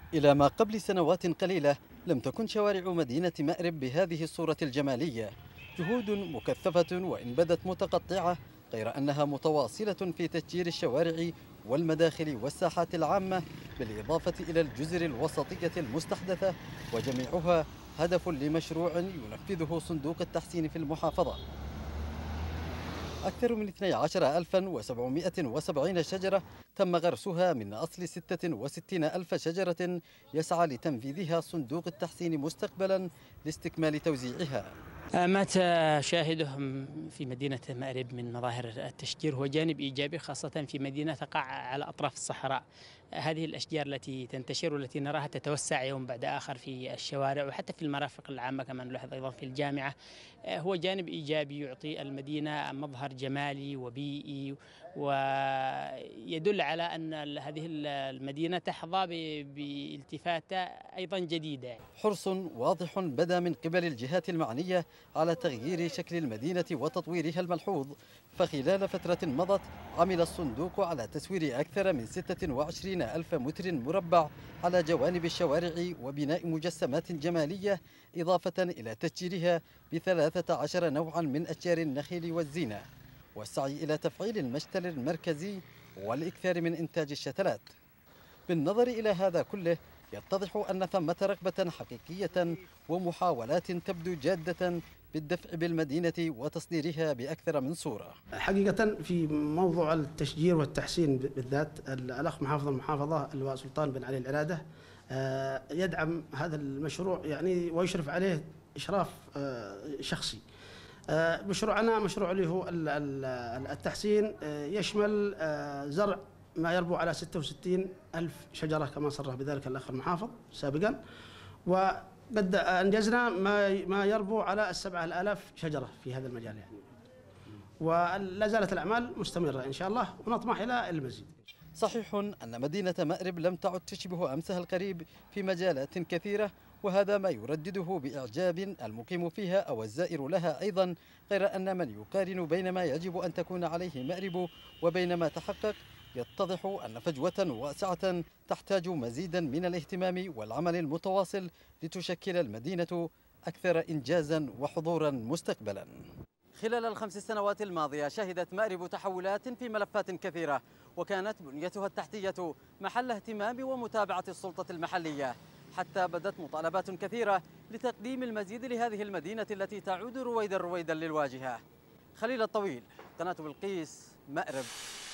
إلى ما قبل سنوات قليلة لم تكن شوارع مدينة مأرب بهذه الصورة الجمالية، جهود مكثفة وإن بدت متقطعة، غير أنها متواصلة في تشجير الشوارع والمداخل والساحات العامة، بالإضافة إلى الجزر الوسطية المستحدثة، وجميعها هدف لمشروع ينفذه صندوق التحسين في المحافظة. أكثر من 12770 شجرة تم غرسها من أصل 66 ألف شجرة يسعى لتنفيذها صندوق التحسين مستقبلا لاستكمال توزيعها. ما تشاهده في مدينة مأرب من مظاهر التشجير هو جانب إيجابي، خاصة في مدينة تقع على أطراف الصحراء. هذه الأشجار التي تنتشر والتي نراها تتوسع يوم بعد آخر في الشوارع وحتى في المرافق العامة، كما نلاحظ أيضا في الجامعة، هو جانب إيجابي يعطي المدينة مظهر جمالي وبيئي، ويدل على أن هذه المدينة تحظى بالتفاتة أيضا جديدة. حرص واضح بدا من قبل الجهات المعنية على تغيير شكل المدينة وتطويرها الملحوظ، فخلال فترة مضت عمل الصندوق على تسوير أكثر من 26 ألف متر مربع على جوانب الشوارع وبناء مجسمات جمالية، إضافة إلى تشجيرها ب13 نوعا من أشجار النخيل والزينة، والسعي إلى تفعيل المشتل المركزي والإكثار من إنتاج الشتلات. بالنظر إلى هذا كله يتضح أن ثمة رغبة حقيقية ومحاولات تبدو جادة بالدفع بالمدينة وتصديرها بأكثر من صورة. حقيقة في موضوع التشجير والتحسين بالذات، الأخ محافظ المحافظة اللواء سلطان بن علي العرادة يدعم هذا المشروع يعني ويشرف عليه إشراف شخصي. مشروعنا مشروع اللي هو التحسين يشمل زرع ما يربو على 66 ألف شجرة كما صرح بذلك الأخ المحافظ سابقا، وقد أنجزنا ما يربو على 7,000 شجرة في هذا المجال يعني. ولا زالت الأعمال مستمرة إن شاء الله ونطمح إلى المزيد. صحيح أن مدينة مأرب لم تعد تشبه أمسها القريب في مجالات كثيرة، وهذا ما يردده بإعجاب المقيم فيها أو الزائر لها أيضا، غير أن من يقارن بين ما يجب أن تكون عليه مأرب وبين ما تحقق يتضح أن فجوة واسعة تحتاج مزيدا من الاهتمام والعمل المتواصل لتشكل المدينة أكثر إنجازا وحضورا مستقبلا. خلال الخمس سنوات الماضية شهدت مأرب تحولات في ملفات كثيرة، وكانت بنيتها التحتية محل اهتمام ومتابعة السلطة المحلية، حتى بدت مطالبات كثيرة لتقديم المزيد لهذه المدينة التي تعود رويدا رويدا للواجهة. خليل الطويل، قناة بلقيس، مأرب.